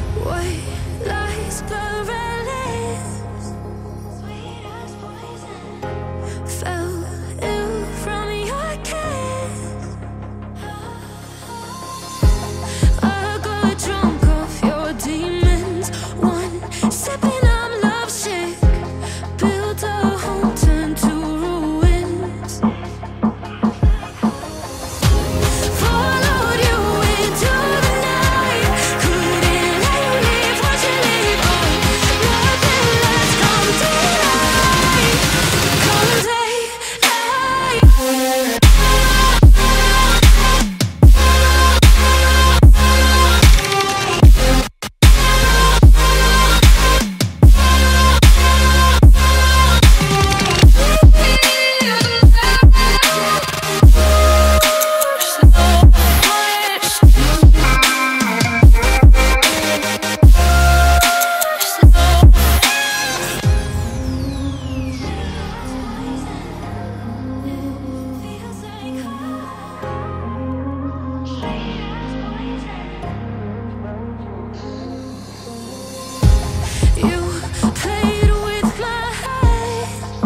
White lies perilous, sweet as poison. Fell ill from your kiss. I got drunk off your demons. One sipping, I'm lovesick. Built a home, turned to ruins. Followed you into the night. Couldn't let you leave, watch you leave. Oh, nothing less come daylight. Come daylight. You played with my head,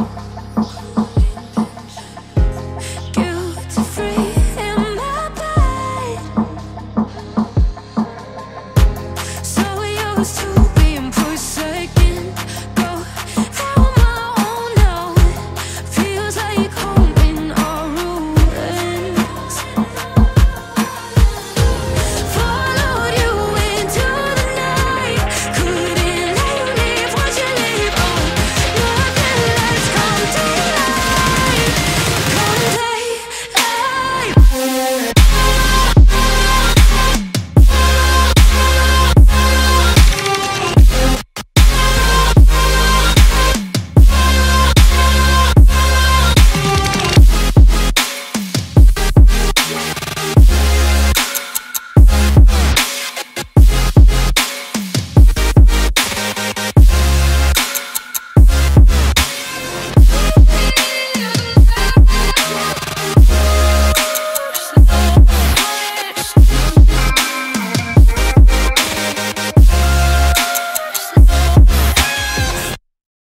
guilty free in my bed. So we used to